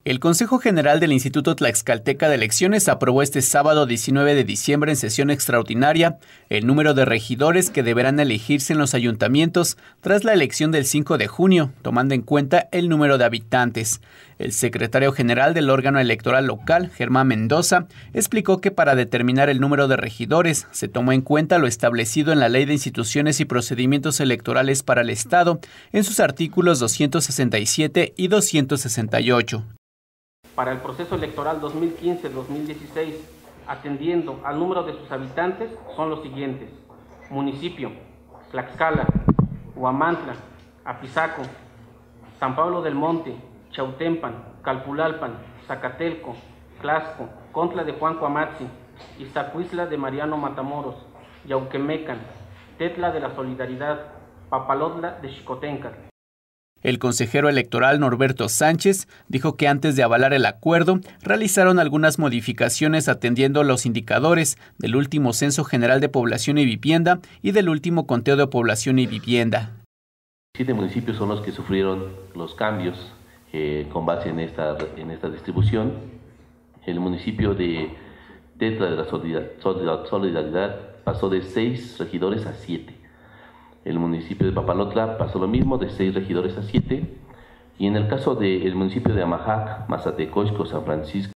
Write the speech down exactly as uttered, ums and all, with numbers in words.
El Consejo General del Instituto Tlaxcalteca de Elecciones aprobó este sábado diecinueve de diciembre en sesión extraordinaria el número de regidores que deberán elegirse en los ayuntamientos tras la elección del cinco de junio, tomando en cuenta el número de habitantes. El secretario general del órgano electoral local, Germán Mendoza, explicó que para determinar el número de regidores se tomó en cuenta lo establecido en la Ley de Instituciones y Procedimientos Electorales para el Estado en sus artículos doscientos sesenta y siete y doscientos sesenta y ocho. Para el proceso electoral dos mil quince dos mil dieciséis, atendiendo al número de sus habitantes, son los siguientes: municipio, Tlaxcala, Huamantla, Apizaco, San Pablo del Monte, Chautempan, Calpulalpan, Zacatelco, Tlaxco, Contla de Juan Cuamatzi, Iztacuistla de Mariano Matamoros, Yauquemecan, Tetla de la Solidaridad, Papalotla de Xicoténcat. El consejero electoral Norberto Sánchez dijo que antes de avalar el acuerdo, realizaron algunas modificaciones atendiendo los indicadores del último Censo General de Población y Vivienda y del último Conteo de Población y Vivienda. Siete municipios son los que sufrieron los cambios eh, con base en esta, en esta distribución. El municipio de Tetla de la Solidaridad pasó de seis regidores a siete. El municipio de Papalotla pasó lo mismo, de seis regidores a siete. Y en el caso del municipio de Amajac, Mazatecoixco, San Francisco,